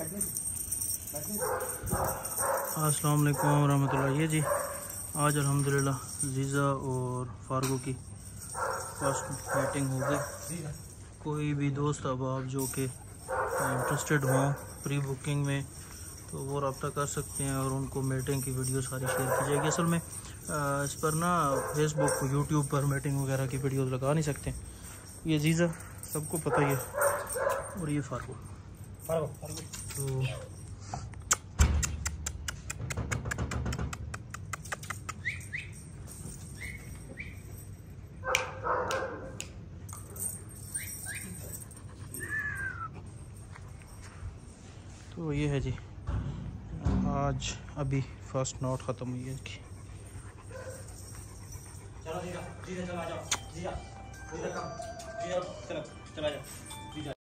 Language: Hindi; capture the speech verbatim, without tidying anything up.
अस्सलाम वालेकुम रहमतुल्लाह। ये जी आज अल्हम्दुलिल्लाह जीज़ा और फारगो की फर्स्ट मीटिंग हो गई। कोई भी दोस्त अब आप जो कि इंटरेस्टेड हों प्री बुकिंग में तो वो रब्ता कर सकते हैं और उनको मीटिंग की वीडियो सारी शेयर की जाएगी। असल में इस पर ना फेसबुक यूट्यूब पर मीटिंग वगैरह की वीडियोस लगा नहीं सकते। ये जीज़ा सबको पता ही है और ये फारगो फारगो फारगो तो तो ये है जी। आज अभी फर्स्ट नोट ख़त्म हुई है इसकी। चलो जीजा जीजा चला जाओ जीजा जीजा कम जीजा चलो चला जाओ जीजा।